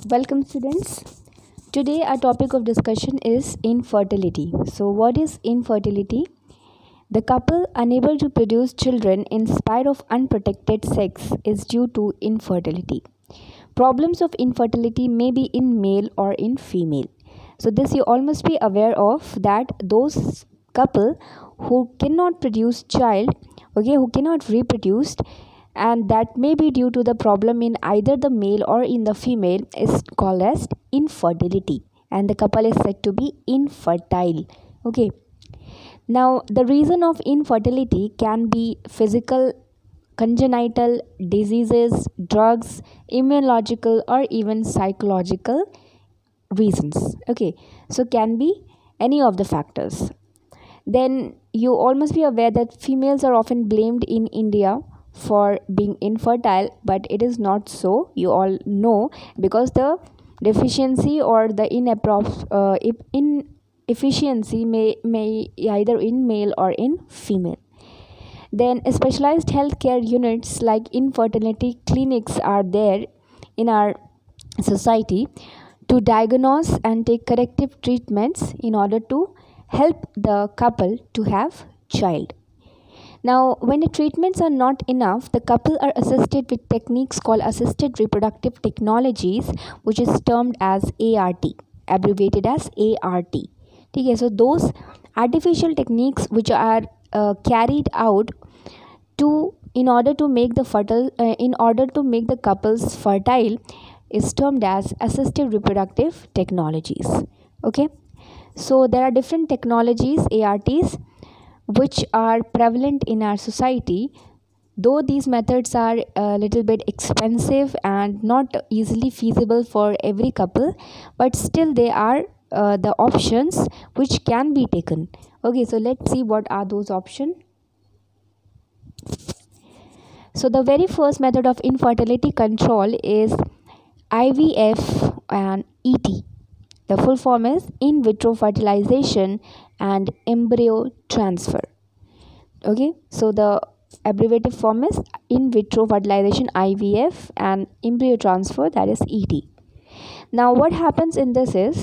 Welcome, students. Today, our topic of discussion is infertility. So, what is infertility? The couple unable to produce children in spite of unprotected sex is due to infertility. Problems of infertility may be in male or in female. So, this you all must be aware of, that those couple who cannot produce child, who cannot reproduce, and that may be due to the problem in either the male or in the female, is called as infertility, and the couple is said to be infertile. Okay, now the reason of infertility can be physical, congenital diseases, drugs, immunological, or even psychological reasons. Okay, so can be any of the factors. Then you all must be aware that females are often blamed in India for being infertile, but it is not so. You all know, because the deficiency or the inefficiency may either in male or in female. Then specialized healthcare units like infertility clinics are there in our society to diagnose and take corrective treatments in order to help the couple to have child. Now, when the treatments are not enough, the couple are assisted with techniques called assisted reproductive technologies, which is termed as ART, abbreviated as ART. Okay, so those artificial techniques which are carried out in order to make the couples fertile is termed as assisted reproductive technologies. Okay, so there are different technologies, ARTs, which are prevalent in our society. Though these methods are a little bit expensive and not easily feasible for every couple, but still they are the options which can be taken. Okay, so let's see what are those options. So the very first method of infertility control is IVF and ET. The full form is in vitro fertilization and embryo transfer. Okay, so the abbreviated form is in vitro fertilization, IVF, and embryo transfer, that is ET. Now what happens in this is,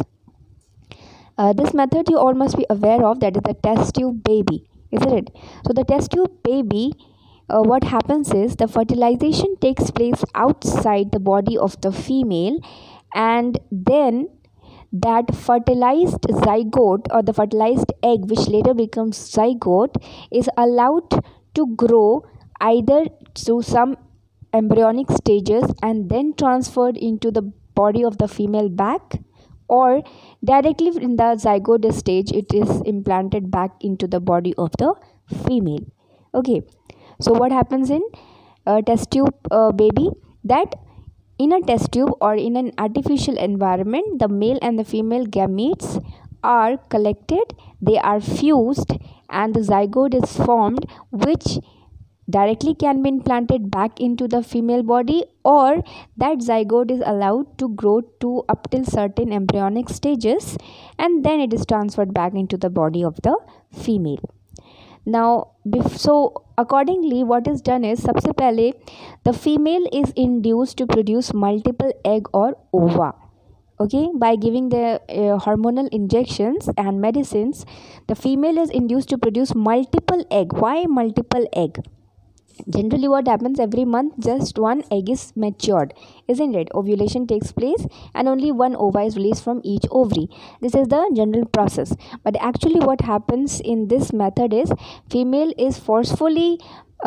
this method you all must be aware of, that is the test tube baby, isn't it? So the test tube baby, what happens is the fertilization takes place outside the body of the female, and then that fertilized zygote or the fertilized egg, which later becomes zygote, is allowed to grow either through some embryonic stages and then transferred into the body of the female back, or directly in the zygote stage it is implanted back into the body of the female. Okay, so what happens in test tube baby, that in a test tube or in an artificial environment, the male and the female gametes are collected, they are fused, and the zygote is formed, which directly can be implanted back into the female body, or that zygote is allowed to grow to up till certain embryonic stages, and then it is transferred back into the body of the female. Now, so accordingly what is done is, सबसे पहले the female is induced to produce multiple egg or ova. Okay, by giving the hormonal injections and medicines, the female is induced to produce multiple egg. Why multiple egg? Generally what happens, every month just one egg is matured, isn't it? Ovulation takes place and only one ova is released from each ovary. This is the general process. But actually what happens in this method is, female is willingly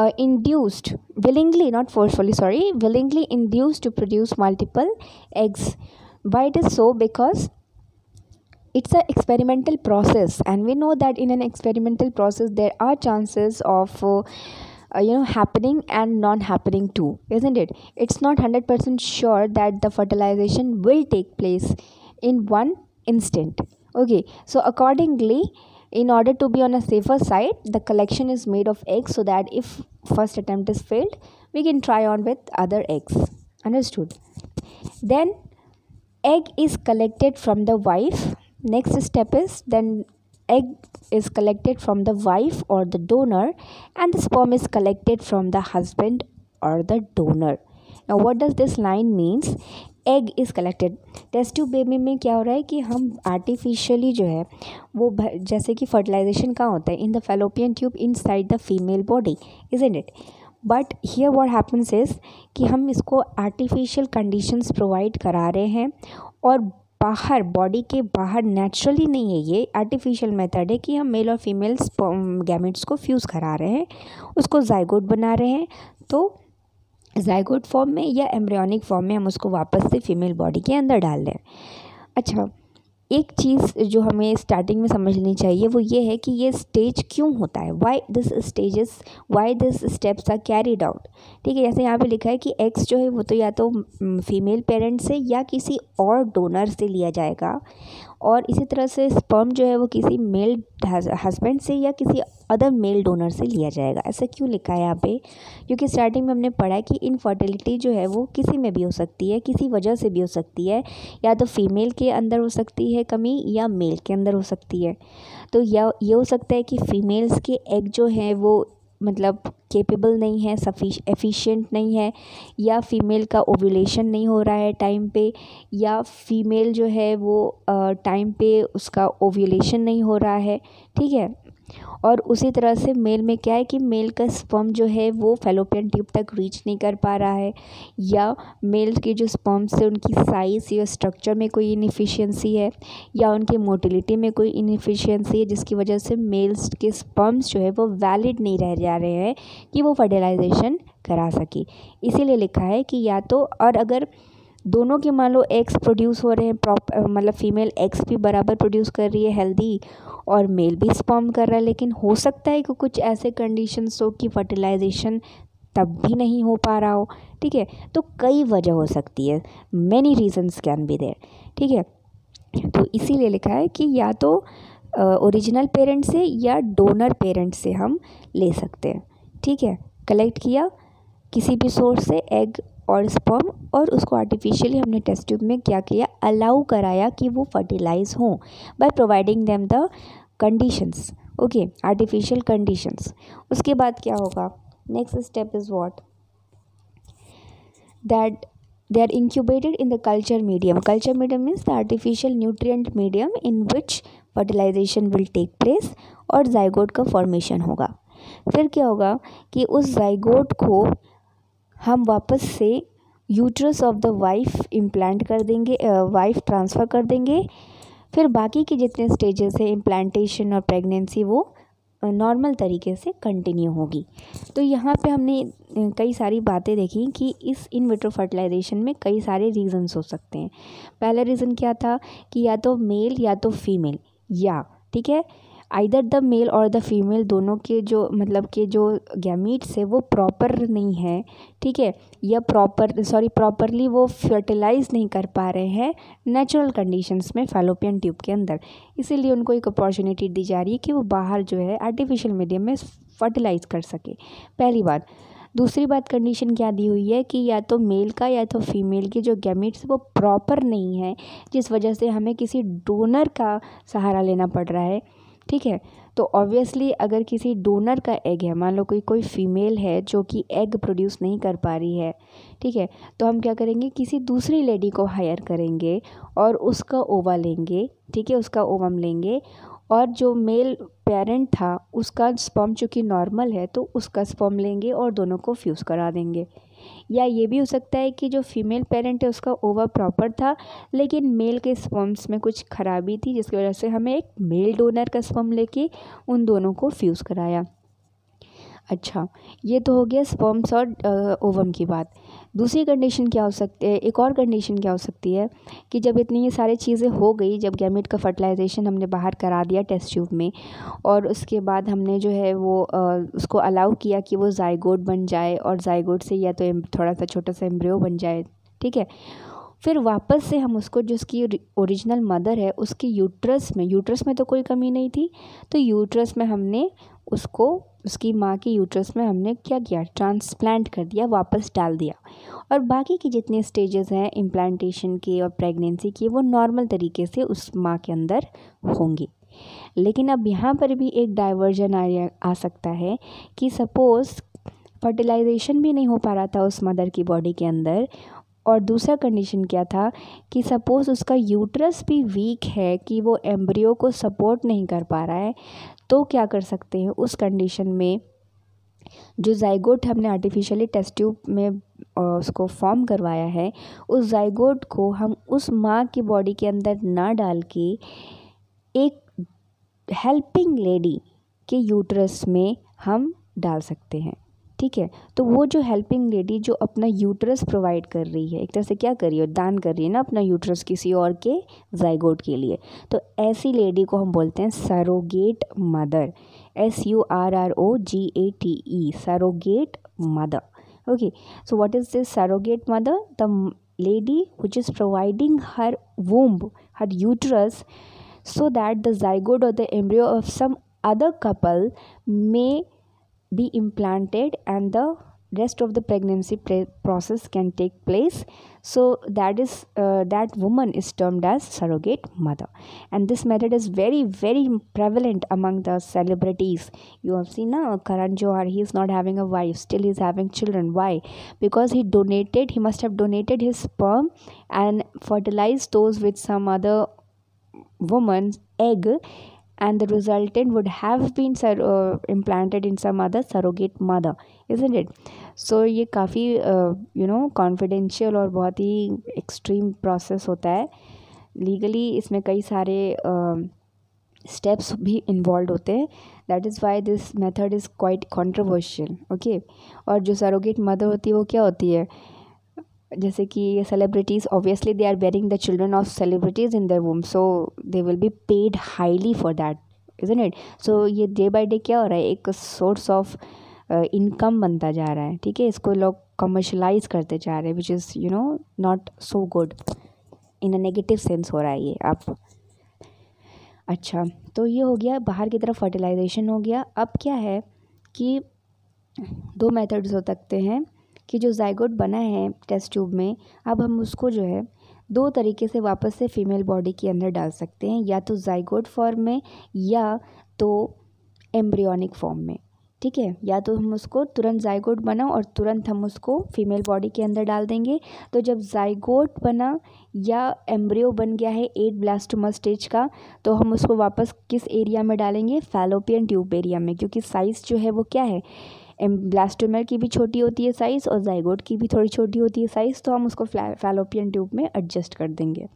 induced to produce multiple eggs. Why it is so? Because it's an experimental process, and we know that in an experimental process there are chances of happening and non-happening too, isn't it? It's not 100% sure that the fertilization will take place in one instant. Okay, so accordingly, in order to be on a safer side, the collection is made of eggs, so that if first attempt is failed, we can try on with other eggs. Understood? Then egg is collected from the wife. Next step is, then egg is collected from the wife or the donor, and the sperm is collected from the husband or the donor. Now what does this line means? Egg is collected. Test tube baby में क्या हो रहा है कि हम artificially जो है वो जैसे कि फर्टिलाइजेशन कहाँ होता है, in the fallopian tube inside the female body, isn't it. But here what happens is कि हम इसको आर्टिफिशियल कंडीशंस प्रोवाइड करा रहे हैं, और बाहर, बॉडी के बाहर नेचुरली नहीं है, ये आर्टिफिशियल मेथड है कि हम मेल और फीमेल गैमेट्स को फ्यूज़ करा रहे हैं, उसको जाइगोट बना रहे हैं। तो जाइगोट फॉर्म में या एम्ब्रियोनिक फॉर्म में हम उसको वापस से फीमेल बॉडी के अंदर डाल दें। अच्छा, एक चीज़ जो हमें स्टार्टिंग में समझनी चाहिए वो ये है कि ये स्टेज क्यों होता है, why this steps are carried out. ठीक है, जैसे यहाँ पे लिखा है कि एग्स जो है वो तो या तो फीमेल पेरेंट से या किसी और डोनर से लिया जाएगा, और इसी तरह से स्पर्म जो है वो किसी मेल हस्बैंड से या किसी अदर मेल डोनर से लिया जाएगा। ऐसा क्यों लिखा है यहाँ पे? क्योंकि स्टार्टिंग में हमने पढ़ा है कि इनफर्टिलिटी जो है वो किसी में भी हो सकती है, किसी वजह से भी हो सकती है, या तो फीमेल के अंदर हो सकती है कमी या मेल के अंदर हो सकती है। तो या ये हो सकता है कि फीमेल्स के एग जो हैं वो मतलब केपेबल नहीं है, एफिशिएंट नहीं है, या फीमेल का ओव्यूलेशन नहीं हो रहा है टाइम पे, या फीमेल जो है वो टाइम पे उसका ओव्यूलेशन नहीं हो रहा है। ठीक है, और उसी तरह से मेल में क्या है कि मेल का स्पर्म जो है वो फैलोपियन ट्यूब तक रीच नहीं कर पा रहा है, या मेल के जो स्पर्म से उनकी साइज़ या स्ट्रक्चर में कोई इनएफिशिएंसी है, या उनके मोटिलिटी में कोई इनएफिशिएंसी है, जिसकी वजह से मेल्स के स्पर्म्स जो है वो वैलिड नहीं रह जा रहे हैं कि वो फर्टिलाइजेशन करा सके। इसीलिए लिखा है कि या तो, और अगर दोनों के मान लो एग्स प्रोड्यूस हो रहे हैं, मतलब फीमेल एग्स भी बराबर प्रोड्यूस कर रही है हेल्दी, और मेल भी स्पर्म कर रहा है, लेकिन हो सकता है कि कुछ ऐसे कंडीशंस हो कि फर्टिलाइजेशन तब भी नहीं हो पा रहा हो। ठीक है, तो कई वजह हो सकती है, many reasons can be there. ठीक है, तो इसीलिए लिखा है कि या तो ओरिजिनल पेरेंट से या डोनर पेरेंट से हम ले सकते हैं। ठीक है, कलेक्ट किया किसी भी सोर्स से एग और स्पर्म, और उसको आर्टिफिशियली हमने टेस्ट ट्यूब में क्या किया, अलाउ कराया कि वो फर्टिलाइज हों by providing them the conditions. Okay, artificial conditions. उसके बाद क्या होगा, next step is what, that they are incubated in the culture medium. Culture medium means the artificial nutrient medium in which fertilization will take place, और zygote का formation होगा। फिर क्या होगा कि उस जाइगोट को हम वापस से uterus of the wife implant कर देंगे, वाइफ ट्रांसफ़र कर देंगे। फिर बाकी के जितने स्टेजेस हैं, इम्प्लांटेशन और प्रेगनेंसी, वो नॉर्मल तरीके से कंटिन्यू होगी। तो यहाँ पे हमने कई सारी बातें देखी कि इस इन विट्रो फर्टिलाइजेशन में कई सारे रीज़न्स हो सकते हैं। पहला रीज़न क्या था कि या तो मेल या तो फीमेल, या ठीक है आइदर द मेल और द फीमेल, दोनों के जो मतलब के जो गैमीट्स है वो प्रॉपर नहीं है। ठीक है, या प्रॉपरली वो फर्टिलाइज़ नहीं कर पा रहे हैं नेचुरल कंडीशंस में फैलोपियन ट्यूब के अंदर, इसीलिए उनको एक अपॉर्चुनिटी दी जा रही है कि वो बाहर जो है आर्टिफिशियल मीडियम में फर्टिलाइज़ कर सके। पहली बात। दूसरी बात, कंडीशन क्या दी हुई है कि या तो मेल का या तो फीमेल के जो गैमीट्स वो प्रॉपर नहीं है, जिस वजह से हमें किसी डोनर का सहारा लेना पड़ रहा है। ठीक है, तो ऑब्वियसली अगर किसी डोनर का एग है, मान लो कोई फीमेल है जो कि एग प्रोड्यूस नहीं कर पा रही है, ठीक है, तो हम क्या करेंगे, किसी दूसरी लेडी को हायर करेंगे और उसका ओवा लेंगे। ठीक है, उसका ओवम लेंगे, और जो मेल पेरेंट था उसका स्पर्म चूँकि नॉर्मल है तो उसका स्पर्म लेंगे और दोनों को फ्यूज़ करा देंगे। या ये भी हो सकता है कि जो फीमेल पेरेंट है उसका ओवा प्रॉपर था, लेकिन मेल के स्पर्म्स में कुछ खराबी थी, जिसकी वजह से हमें एक मेल डोनर का स्पर्म लेके उन दोनों को फ्यूज़ कराया। अच्छा, ये तो हो गया स्पर्म्स और ओवम की बात। दूसरी कंडीशन क्या हो सकती है, एक और कंडीशन क्या हो सकती है कि जब इतनी ये सारी चीज़ें हो गई, जब गैमेट का फर्टिलाइजेशन हमने बाहर करा दिया टेस्ट ट्यूब में, और उसके बाद हमने जो है वो उसको अलाउ किया कि वो जाइगोट बन जाए, और जाइगोट से या तो थोड़ा सा छोटा सा एम्ब्रियो बन जाए। ठीक है, फिर वापस से हम उसको, जो उसकी ओरिजिनल मदर है उसकी यूट्रस में तो कोई कमी नहीं थी, तो यूट्रस में हमने उसको, उसकी माँ की यूट्रस में हमने क्या किया, ट्रांसप्लांट कर दिया, वापस डाल दिया। और बाकी के जितने स्टेजेस हैं इम्प्लांटेशन के और प्रेगनेंसी के, वो नॉर्मल तरीके से उस माँ के अंदर होंगे। लेकिन अब यहाँ पर भी एक डाइवर्जन आ सकता है कि सपोज़ फर्टिलाइजेशन भी नहीं हो पा रहा था उस मदर की बॉडी के अंदर, और दूसरा कंडीशन क्या था कि सपोज़ उसका यूट्रस भी वीक है कि वो एम्ब्रियो को सपोर्ट नहीं कर पा रहा है, तो क्या कर सकते हैं उस कंडीशन में, जो जाइगोट हमने आर्टिफिशियली टेस्ट ट्यूब में उसको फॉर्म करवाया है, उस जाइगोट को हम उस माँ की बॉडी के अंदर ना डाल के एक हेल्पिंग लेडी के यूट्रस में हम डाल सकते हैं। ठीक है, तो वो जो हेल्पिंग लेडी जो अपना यूट्रस प्रोवाइड कर रही है, एक तरह से क्या कर रही है, दान कर रही है ना अपना यूट्रस किसी और के जाइगोट के लिए, तो ऐसी लेडी को हम बोलते हैं surrogate mother, SURROGATE, surrogate mother. Okay, so what is this surrogate mother? The lady which is providing her womb, her uterus, so that the zygote or the embryo of some other couple may be implanted and the rest of the pregnancy process can take place. So that woman is termed as surrogate mother, and this method is very very prevalent among the celebrities. You have seen Karan Johar, he is not having a wife, still he is having children. Why? Because he must have donated his sperm and fertilized those with some other woman's egg, and the resultant would have been implanted in some other surrogate mother, isn't it? So ये काफ़ी confidential और बहुत ही extreme process होता है। Legally इसमें कई सारे steps भी इन्वॉल्व होते हैं, that is why this method is quite controversial. Okay, और जो सरोगेट मदर होती है वो क्या होती है, जैसे कि ये celebrities obviously they are bearing the children of celebrities in their womb, so they will be paid highly for that, isn't it? So ये डे बाय डे क्या हो रहा है, एक सोर्स ऑफ इनकम बनता जा रहा है। ठीक है, इसको लोग कमर्शलाइज करते जा रहे हैं, which is not so good, in a negative sense हो रहा है ये आप। अच्छा, तो ये हो गया बाहर की तरफ फर्टिलाइजेशन हो गया। अब क्या है कि दो मेथड्स हो सकते हैं कि जो जाइगोट बना है टेस्ट ट्यूब में, अब हम उसको जो है दो तरीके से वापस से फीमेल बॉडी के अंदर डाल सकते हैं, या तो जाइगोट फॉर्म में या तो एम्ब्रियोनिक फॉर्म में। ठीक है, या तो हम उसको तुरंत जाइगोट बना और तुरंत हम उसको फीमेल बॉडी के अंदर डाल देंगे। तो जब जाइगोट बना या एम्ब्रियो बन गया है 8 ब्लास्टोमा स्टेज का, तो हम उसको वापस किस एरिया में डालेंगे, फैलोपियन ट्यूब एरिया में, क्योंकि साइज़ जो है वो क्या है, ब्लास्टोमर की भी छोटी होती है साइज़ और जाइगोट की भी थोड़ी छोटी होती है साइज़, तो हम उसको फैलोपियन ट्यूब में एडजस्ट कर देंगे,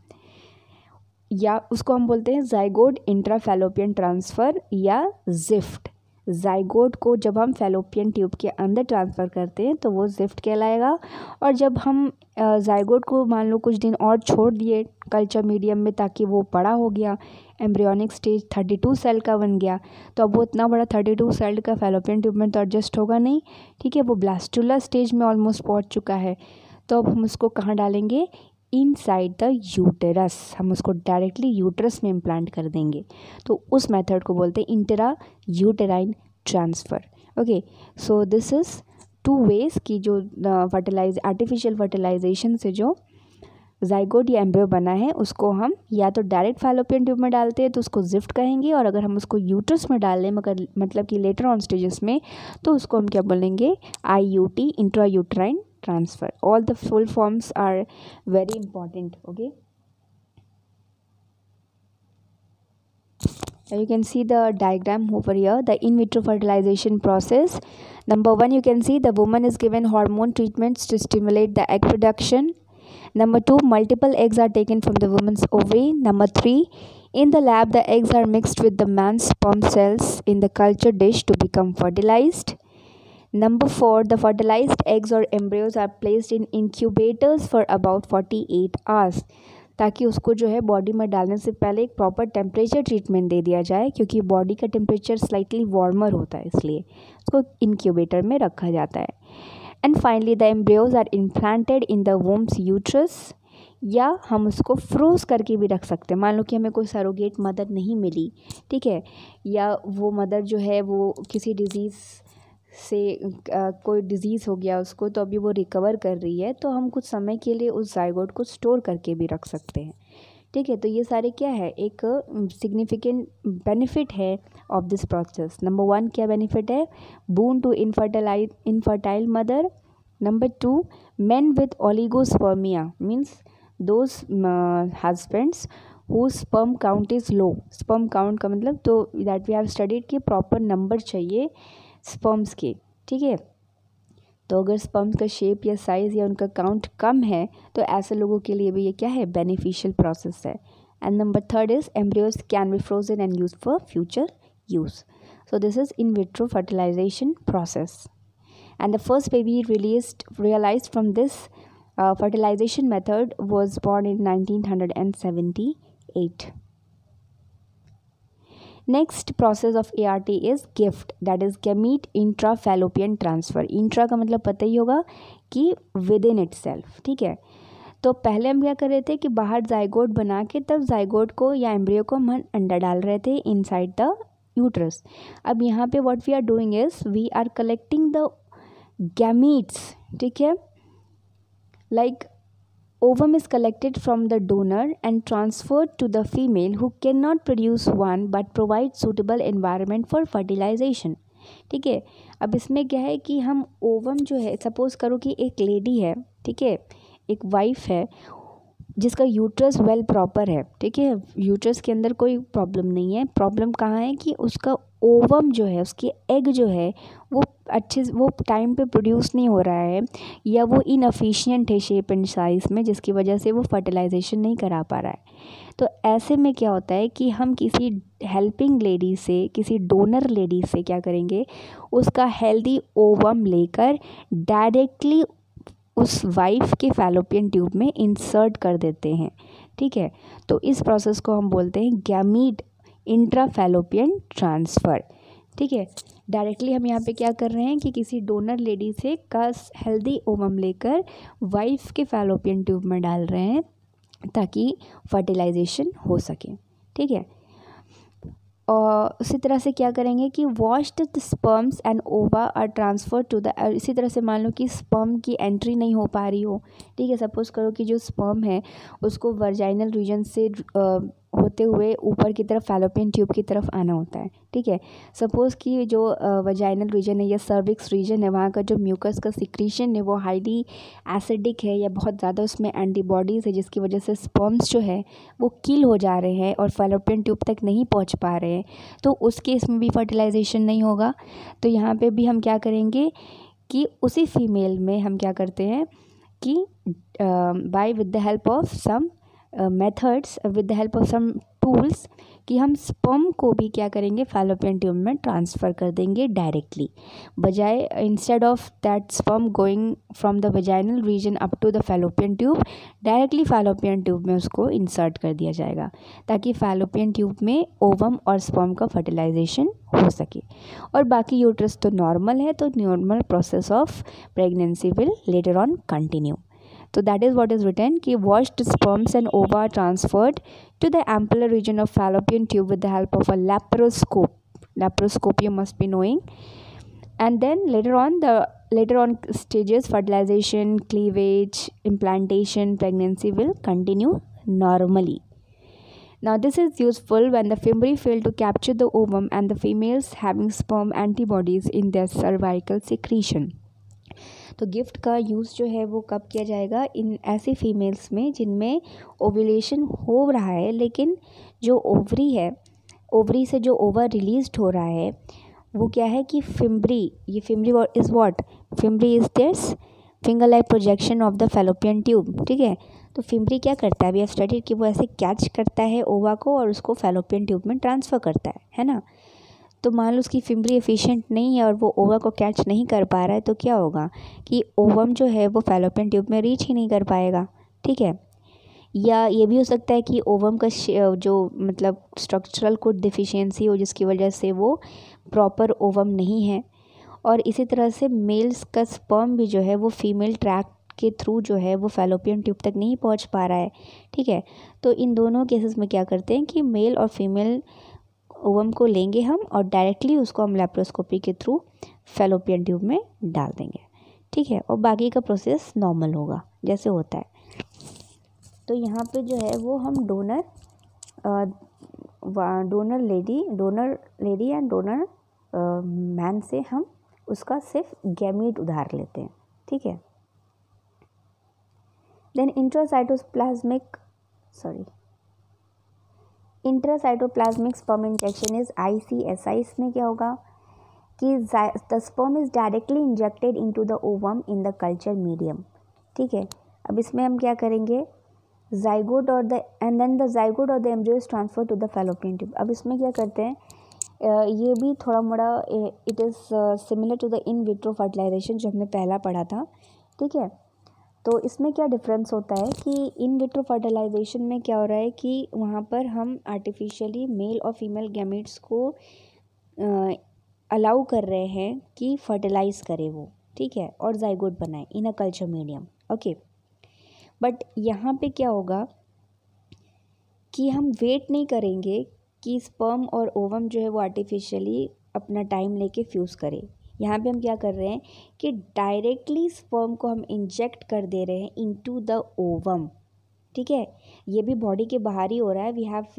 या उसको हम बोलते हैं जाइगोट इंट्राफैलोपियन ट्रांसफ़र या जिफ्ट। जाइगोट को जब हम फैलोपियन ट्यूब के अंदर ट्रांसफ़र करते हैं तो वो जिफ्ट कहलाएगा, और जब हम जाइगोट को मान लो कुछ दिन और छोड़ दिए कल्चर मीडियम में ताकि वो बड़ा हो गया, एम्ब्रियोनिक स्टेज 32 सेल का बन गया, तो अब वो इतना बड़ा 32 सेल का फैलोपियन ट्यूब में तो एडजस्ट होगा नहीं। ठीक है, वो ब्लास्टुला स्टेज में ऑलमोस्ट पहुंच चुका है, तो अब हम उसको कहाँ डालेंगे, इनसाइड द यूटेरस, हम उसको डायरेक्टली यूटरस में इम्प्लांट कर देंगे। तो उस मेथड को बोलते हैं intra uterine transfer. Okay, so this is 2 ways कि जो आर्टिफिशियल फर्टिलाइजेशन से जो जाइगोट या एम्ब्रियो बना है उसको हम या तो डायरेक्ट फैलोपियन ट्यूब में डालते हैं तो उसको जिफ्ट कहेंगे, और अगर हम उसको यूट्रस में डाल लें मगर मतलब कि लेटर ऑन स्टेजेस में, तो उसको हम क्या बोलेंगे, IUT, intra uterine transfer. All the full forms are very important. Okay, now you can see the diagram over here, the in vitro fertilization process. Number 1, you can see the woman is given hormone treatments to stimulate the egg production. Number 2, multiple eggs are taken from the woman's ovary. Number 3, in the lab the eggs are mixed with the man's sperm cells in the culture dish to become fertilized. Number 4, the fertilized eggs or embryos are placed in incubators for about 48 hours, ताकि उसको जो है body में डालने से पहले एक proper temperature treatment दे दिया जाए, क्योंकि बॉडी का टेम्परेचर स्लाइटली वार्मर होता है, इसलिए उसको इनक्यूबेटर में रखा जाता है। And finally the embryos are implanted in the womb's uterus, या हम उसको फ्रोज करके भी रख सकते हैं। मान लो कि हमें कोई सरोगेट मदर नहीं मिली, ठीक है, या वो मदर जो है वो किसी डिज़ीज़ से कोई डिज़ीज़ हो गया उसको, तो अभी वो रिकवर कर रही है, तो हम कुछ समय के लिए उस जाइगोट को स्टोर करके भी रख सकते हैं। ठीक है, तो ये सारे क्या है, एक सिग्निफिकेंट बेनिफिट है ऑफ दिस प्रोसेस। नंबर 1 क्या बेनिफिट है, boon to infertile mother, Number 2, men with oligospermia means those husbands whose sperm count is low. sperm count का मतलब तो that we have studied कि प्रॉपर नंबर चाहिए sperms के, ठीक है। तो अगर स्पर्म्स का शेप या साइज़ या उनका काउंट कम है तो ऐसे लोगों के लिए भी ये क्या है, बेनिफिशियल प्रोसेस है। And number 3 is embryos can be frozen and use for future use. So this is in vitro fertilization process and the first baby realized from this fertilization method was born in 1978. Next process of ART is GIFT, that is gamete intrafallopian transfer. Intra का मतलब पता ही होगा कि with in itself, ठीक है। तो पहले हम क्या कर रहे थे कि बाहर जाइगोट बना के तब जाइगोट को या एम्ब्रियो को हम अंडा डाल रहे थे इनसाइड द यूट्रस। अब यहाँ पे what we are doing is we are collecting the gametes, ठीक है। like ovum is collected from the donor and transferred to the female who cannot produce one but provide suitable environment for fertilization, ठीक है। अब इसमें क्या है कि हम ओवम जो है, सपोज करो कि एक लेडी है, ठीक है, एक वाइफ है जिसका यूट्रस वेल प्रॉपर है, ठीक है, यूट्रस के अंदर कोई प्रॉब्लम नहीं है। प्रॉब्लम कहाँ है कि उसका ओवम जो है, उसकी एग जो है वो अच्छे वो टाइम पे प्रोड्यूस नहीं हो रहा है, या वो इनएफिशिएंट है शेप एंड साइज़ में, जिसकी वजह से वो फर्टिलाइजेशन नहीं करा पा रहा है। तो ऐसे में क्या होता है कि हम किसी हेल्पिंग लेडी से, किसी डोनर लेडी से क्या करेंगे, उसका हेल्दी ओवम लेकर डायरेक्टली उस वाइफ के फैलोपियन ट्यूब में इंसर्ट कर देते हैं, ठीक है। तो इस प्रोसेस को हम बोलते हैं गैमीट इंट्राफैलोपियन ट्रांसफ़र, ठीक है। डायरेक्टली हम यहाँ पे क्या कर रहे हैं कि किसी डोनर लेडी से का हेल्दी ओवम लेकर वाइफ के फैलोपियन ट्यूब में डाल रहे हैं ताकि फर्टिलाइजेशन हो सके, ठीक है। और उसी तरह से क्या करेंगे कि washed sperms and ova are transfer to the, इसी तरह से मान लो कि स्पर्म की एंट्री नहीं हो पा रही हो, ठीक है। सपोज करो कि जो स्पर्म है उसको वर्जाइनल रीजन से होते हुए ऊपर की तरफ फैलोपियन ट्यूब की तरफ आना होता है, ठीक है। सपोज़ कि जो वजाइनल रीजन है या सर्विक्स रीजन है, वहाँ का जो म्यूकस का सिक्रीशन है वो हाईली एसिडिक है या बहुत ज़्यादा उसमें एंटीबॉडीज़ है, जिसकी वजह से स्पर्म्स जो है वो किल हो जा रहे हैं और फैलोपियन ट्यूब तक नहीं पहुँच पा रहे हैं, तो उस केस में भी फर्टिलाइजेशन नहीं होगा। तो यहाँ पे भी हम क्या करेंगे कि उसी फीमेल में हम क्या करते हैं कि by with the help of some methods, with the help of some tools, कि हम स्पर्म को भी क्या करेंगे, फैलोपियन ट्यूब में ट्रांसफ़र कर देंगे डायरेक्टली, बजाय instead of that sperm going from the vaginal region up to the fallopian tube, directly fallopian tube में उसको इंसर्ट कर दिया जाएगा ताकि फैलोपियन ट्यूब में ओवम और स्पर्म का फर्टिलाइजेशन हो सके। और बाकी यूट्रस तो नॉर्मल है, तो normal process of pregnancy will later on continue. So that is what is written कि washed sperms and ova transferred to the ampler region of fallopian tube with the help of a laparoscope. Laparoscope you must be knowing. And then later on stages, fertilization, cleavage, implantation, pregnancy will continue normally. Now this is useful when the fimbriae fail to capture the ovum and the females having sperm antibodies in their cervical secretion. तो GIFT use यूज़ जो है वो कब किया जाएगा, इन ऐसी females में जिनमें ओव्यूलेशन हो रहा है लेकिन जो ओवरी है, ओवरी से जो ओवर रिलीज्ड हो रहा है वो क्या है कि फिम्ब्री, ये fimbriae is what, fimbriae is this finger like projection of the fallopian tube, ठीक है। तो फिम्ब्री क्या करता है, वी हैव स्टडीड कि वो ऐसे कैच करता है ओवा को और उसको फैलोपियन ट्यूब में ट्रांसफ़र करता है ना। तो मान लो उसकी फिम्ब्री एफिशिएंट नहीं है और वो ओवा को कैच नहीं कर पा रहा है, तो क्या होगा कि ओवम जो है वो फैलोपियन ट्यूब में रीच ही नहीं कर पाएगा, ठीक है। या ये भी हो सकता है कि ओवम का जो मतलब स्ट्रक्चरल कोड डिफिशियंसी हो, जिसकी वजह से वो प्रॉपर ओवम नहीं है। और इसी तरह से मेल्स का स्पर्म भी जो है वो फीमेल ट्रैक के थ्रू जो है वो फैलोपियन ट्यूब तक नहीं पहुंच पा रहा है, ठीक है। तो इन दोनों केसेस में क्या करते हैं कि मेल और फीमेल ओवम को लेंगे हम और डायरेक्टली उसको हम लैप्रोस्कोपी के थ्रू फैलोपियन ट्यूब में डाल देंगे, ठीक है। और बाकी का प्रोसेस नॉर्मल होगा जैसे होता है। तो यहाँ पे जो है वो हम donor lady and donor man से हम उसका सिर्फ गैमीट उधार लेते हैं, ठीक है। Then intracytoplasmic sperm injection is ICSI। इसमें क्या होगा कि the sperm is directly injected into the ovum in the culture medium. ठीक है, अब इसमें हम क्या करेंगे, जाइगोट और the embryo is transfer to the fallopian tube. अब इसमें क्या करते हैं, ये भी थोड़ा मोड़ा it is similar to the in vitro fertilization जो हमने पहला पढ़ा था। ठीक है, तो इसमें क्या डिफरेंस होता है कि इन विट्रो फर्टिलाइजेशन में क्या हो रहा है कि वहाँ पर हम आर्टिफिशियली मेल और फीमेल गैमेट्स को अलाउ कर रहे हैं कि फर्टिलाइज करे वो, ठीक है, और जाइगोट बनाए in a culture medium. Okay, but यहाँ पे क्या होगा कि हम वेट नहीं करेंगे कि स्पर्म और ओवम जो है वो आर्टिफिशियली अपना टाइम लेके फ्यूज़ करे। यहाँ पे हम क्या कर रहे हैं कि डायरेक्टली स्पर्म को हम इंजेक्ट कर दे रहे हैं इनटू द ओवम। ठीक है, ये भी बॉडी के बाहर ही हो रहा है। We have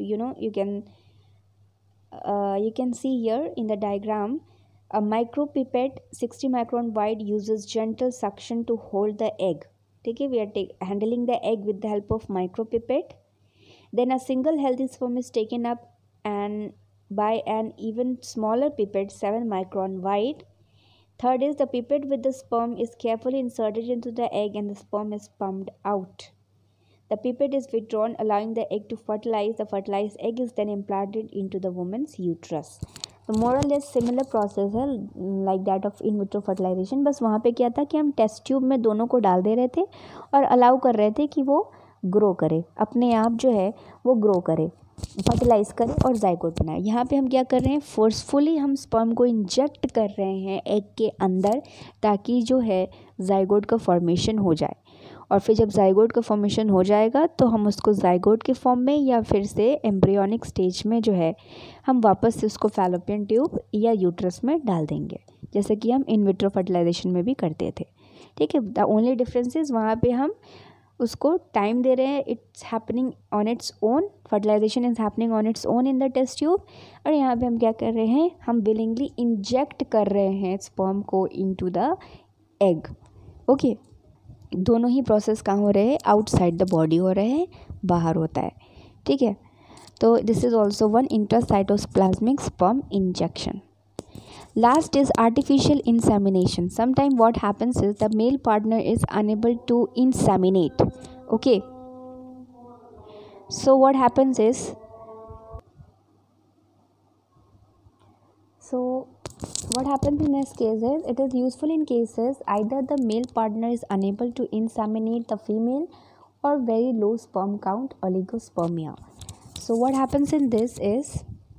you can see here in the diagram a micropipette 60 micron wide uses gentle suction to hold the egg. ठीक है, we are handling the egg with the help of micropipette. Then a single healthy sperm is taken up and by an even smaller pipette 7 micron wide. Third is the pipette with the sperm is carefully inserted into the egg and the sperm is pumped out. The pipette is withdrawn, allowing the egg to fertilize. The fertilized egg is then implanted into the woman's uterus. तो more or less similar process है like that of in vitro fertilization। बस वहाँ पे क्या था कि हम test tube में दोनों को डाल दे रहे थे और अलाउ कर रहे थे कि वो ग्रो करे, अपने आप जो है वो ग्रो करे, फर्टिलाइज करे और जाइगोट बनाए। यहाँ पे हम क्या कर रहे हैं, फोर्सफुली हम स्पर्म को इंजेक्ट कर रहे हैं एग के अंदर ताकि जो है जाइगोट का फॉर्मेशन हो जाए। और फिर जब जाइगोट का फॉर्मेशन हो जाएगा तो हम उसको जाइगोट के फॉर्म में या फिर से एम्ब्रियोनिक स्टेज में जो है हम वापस से उसको फैलोपियन ट्यूब या यूट्रस में डाल देंगे, जैसे कि हम इन विट्रो फर्टिलाइजेशन में भी करते थे। ठीक है, द ओनली डिफरेंस इज वहाँ पे हम उसको टाइम दे रहे हैं, it's happening on its own, fertilization is happening on its own in the test tube. और यहाँ पे हम क्या कर रहे हैं, हम विलिंगली इंजेक्ट कर रहे हैं स्पर्म को इनटू द एग। ओके, दोनों ही प्रोसेस कहाँ हो रहे हैं, आउटसाइड द बॉडी हो रहे हैं, बाहर होता है। ठीक है, तो this is also one intracytoplasmic sperm injection. Last is artificial insemination. Sometimes what happens is the male partner is unable to inseminate. Okay. So what happens is, in this case is it is useful in cases either the male partner is unable to inseminate the female or very low sperm count, oligospermia. So what happens in this is,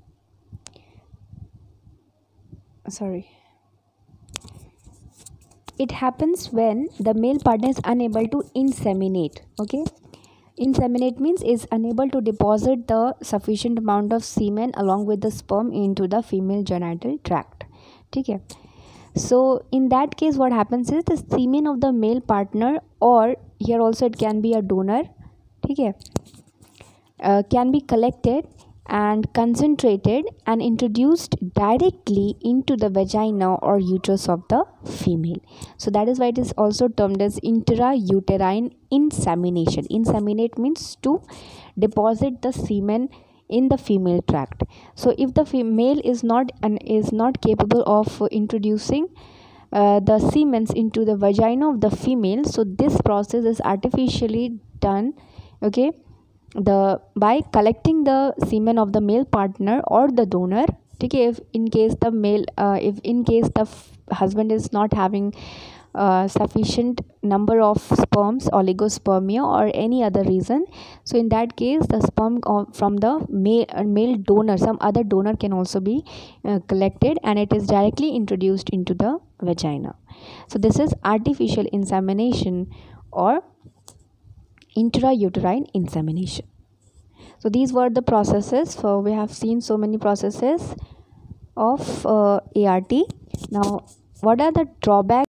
it happens when the male partner is unable to inseminate. Okay, inseminate means is unable to deposit the sufficient amount of semen along with the sperm into the female genital tract. ठीक है, so in that case what happens is the semen of the male partner, or here also it can be a donor, ठीक है, can be collected and concentrated and introduced directly into the vagina or uterus of the female. So that is why it is also termed as intrauterine insemination. Inseminate means to deposit the semen in the female tract. So if the female is not capable of introducing the semen into the vagina of the female, so this process is artificially done, okay, by collecting the semen of the male partner or the donor. ठीक है, if in case the husband is not having sufficient number of sperms, oligospermia or any other reason, so in that case the sperm from the male donor, some other donor can also be collected and it is directly introduced into the vagina. So this is artificial insemination or intrauterine insemination. So these were the processes. So we have seen so many processes of ART. Now what are the drawbacks